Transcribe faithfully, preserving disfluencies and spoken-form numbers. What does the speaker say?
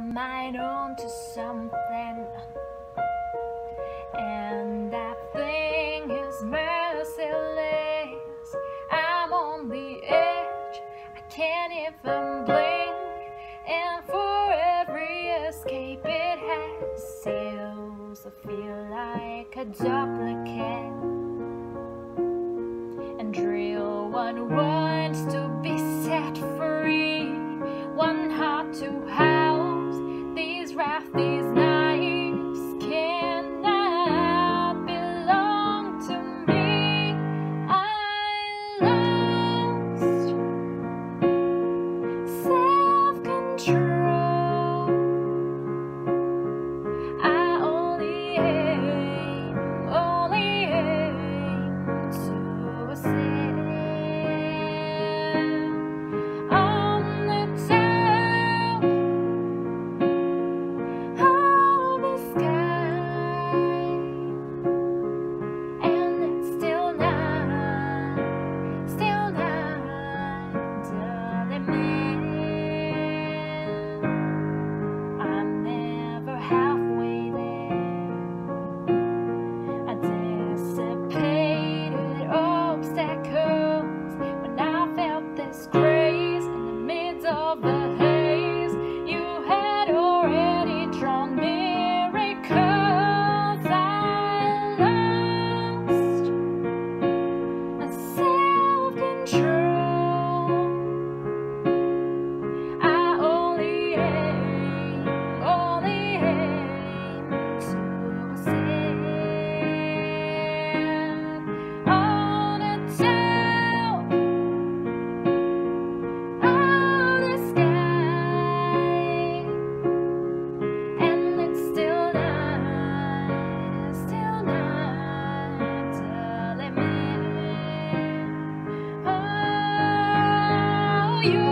mind onto something, and that thing is merciless. I'm on the edge, I can't even blink, and for every escape it has seals. I feel like a duplicate, and real one wants to be set free. One heart to house these wrath, these knives cannot belong to me. I lost self-control. I only aim, only aim to ascend on the top of the sky, and it's still not, still not the limit. I'm never halfway there. I dissipated obstacles when I felt this grace in the midst of the haze. You had already drawn miracles. I lost self-control. I only aim, only aim to ascend on a top of the sky, and it's still not, still not the limit. Oh, you